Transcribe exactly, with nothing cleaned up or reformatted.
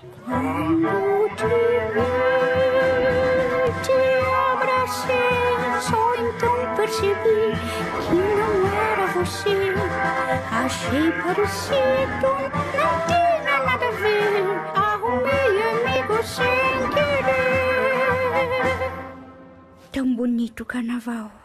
Quando te vi, te abracei, só então percebi que não era você. Achei parecido, não tinha nada a ver. Arrumei amigo sem querer. Tão bonito o carnaval.